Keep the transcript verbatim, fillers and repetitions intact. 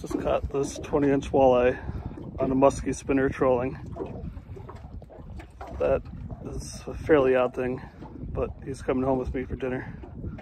Just caught this twenty inch walleye on a musky spinner trolling. That is a fairly odd thing, but he's coming home with me for dinner.